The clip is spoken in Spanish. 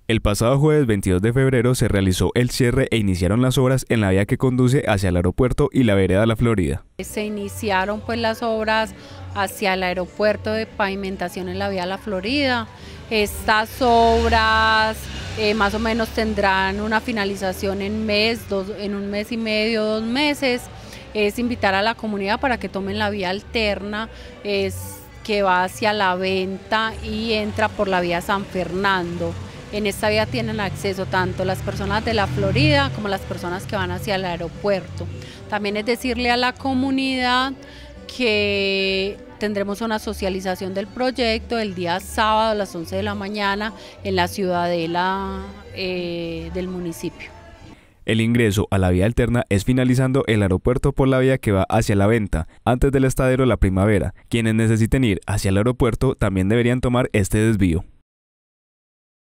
El pasado jueves 22 de febrero se realizó el cierre e iniciaron las obras en la vía que conduce hacia el aeropuerto y la vereda La Florida. Se iniciaron pues las obras hacia el aeropuerto de pavimentación en la vía La Florida. Estas obras más o menos tendrán una finalización en un mes y medio, 2 meses. Es invitar a la comunidad para que tomen la vía alterna, que va hacia La Venta y entra por la vía San Fernando. En esta vía tienen acceso tanto las personas de La Florida como las personas que van hacia el aeropuerto. También es decirle a la comunidad que tendremos una socialización del proyecto el día sábado a las 11 de la mañana en la ciudadela del municipio. El ingreso a la vía alterna es finalizando el aeropuerto por la vía que va hacia La Venta, antes del estadero La Primavera. Quienes necesiten ir hacia el aeropuerto también deberían tomar este desvío.